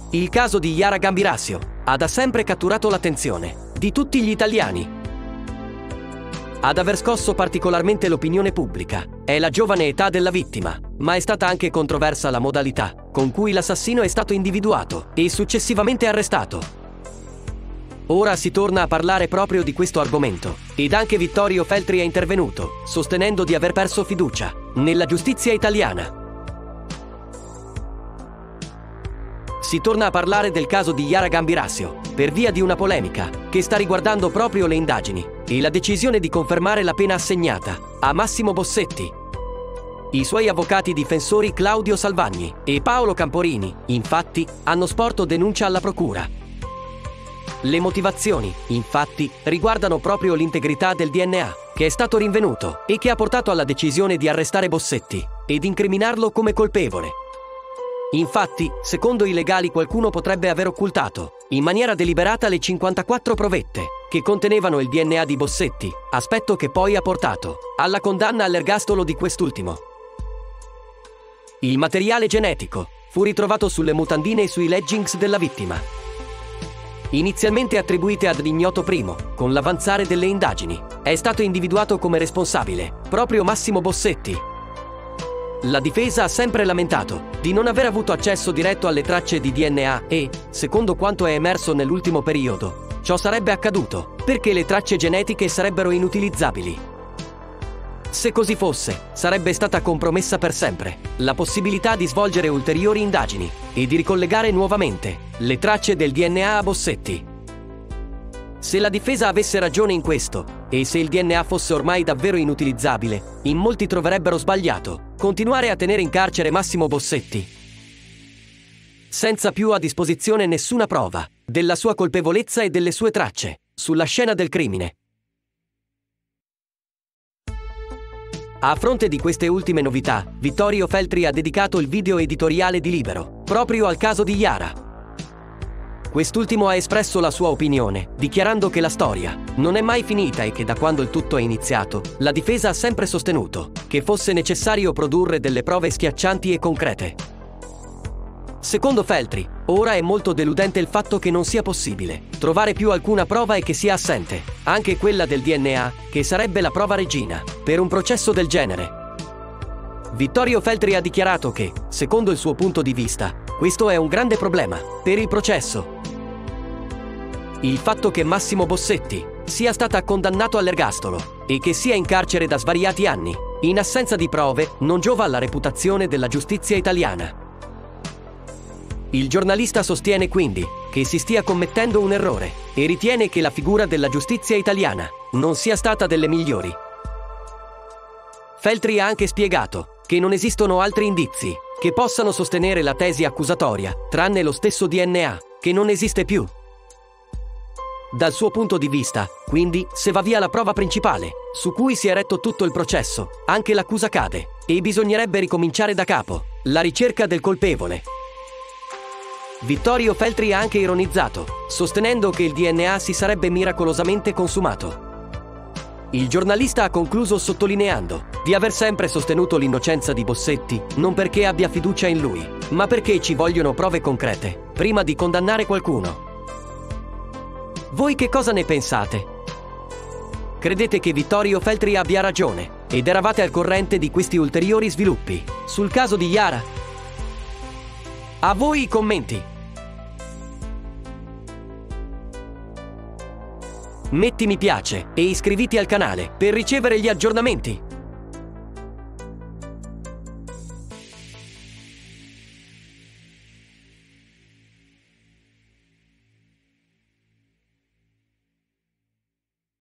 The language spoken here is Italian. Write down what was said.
Il caso di Yara Gambirasio ha da sempre catturato l'attenzione di tutti gli italiani. Ad aver scosso particolarmente l'opinione pubblica è la giovane età della vittima, ma è stata anche controversa la modalità con cui l'assassino è stato individuato e successivamente arrestato. Ora si torna a parlare proprio di questo argomento, ed anche Vittorio Feltri è intervenuto, sostenendo di aver perso fiducia nella giustizia italiana. Si torna a parlare del caso di Yara Gambirasio, per via di una polemica che sta riguardando proprio le indagini e la decisione di confermare la pena assegnata a Massimo Bossetti. I suoi avvocati difensori Claudio Salvagni e Paolo Camporini, infatti, hanno sporto denuncia alla procura. Le motivazioni, infatti, riguardano proprio l'integrità del DNA, che è stato rinvenuto e che ha portato alla decisione di arrestare Bossetti ed incriminarlo come colpevole. Infatti, secondo i legali, qualcuno potrebbe aver occultato, in maniera deliberata, le 54 provette che contenevano il DNA di Bossetti, aspetto che poi ha portato alla condanna all'ergastolo di quest'ultimo. Il materiale genetico fu ritrovato sulle mutandine e sui leggings della vittima. Inizialmente attribuite ad ignoto primo, con l'avanzare delle indagini, è stato individuato come responsabile proprio Massimo Bossetti. La difesa ha sempre lamentato di non aver avuto accesso diretto alle tracce di DNA e, secondo quanto è emerso nell'ultimo periodo, ciò sarebbe accaduto perché le tracce genetiche sarebbero inutilizzabili. Se così fosse, sarebbe stata compromessa per sempre la possibilità di svolgere ulteriori indagini e di ricollegare nuovamente le tracce del DNA a Bossetti. Se la difesa avesse ragione in questo, e se il DNA fosse ormai davvero inutilizzabile, in molti troverebbero sbagliato continuare a tenere in carcere Massimo Bossetti, senza più a disposizione nessuna prova della sua colpevolezza e delle sue tracce sulla scena del crimine. A fronte di queste ultime novità, Vittorio Feltri ha dedicato il video editoriale di Libero proprio al caso di Yara. Quest'ultimo ha espresso la sua opinione, dichiarando che la storia non è mai finita e che da quando il tutto è iniziato, la difesa ha sempre sostenuto che fosse necessario produrre delle prove schiaccianti e concrete. Secondo Feltri, ora è molto deludente il fatto che non sia possibile trovare più alcuna prova e che sia assente anche quella del DNA, che sarebbe la prova regina per un processo del genere. Vittorio Feltri ha dichiarato che, secondo il suo punto di vista, questo è un grande problema per il processo. Il fatto che Massimo Bossetti sia stata condannato all'ergastolo e che sia in carcere da svariati anni, in assenza di prove, non giova alla reputazione della giustizia italiana. Il giornalista sostiene quindi che si stia commettendo un errore e ritiene che la figura della giustizia italiana non sia stata delle migliori. Feltri ha anche spiegato che non esistono altri indizi che possano sostenere la tesi accusatoria, tranne lo stesso DNA, che non esiste più. Dal suo punto di vista, quindi, se va via la prova principale, su cui si è retto tutto il processo, anche l'accusa cade, e bisognerebbe ricominciare da capo la ricerca del colpevole. Vittorio Feltri ha anche ironizzato, sostenendo che il DNA si sarebbe miracolosamente consumato. Il giornalista ha concluso sottolineando di aver sempre sostenuto l'innocenza di Bossetti, non perché abbia fiducia in lui, ma perché ci vogliono prove concrete prima di condannare qualcuno. Voi che cosa ne pensate? Credete che Vittorio Feltri abbia ragione ed eravate al corrente di questi ulteriori sviluppi sul caso di Yara? A voi i commenti! Metti mi piace e iscriviti al canale per ricevere gli aggiornamenti.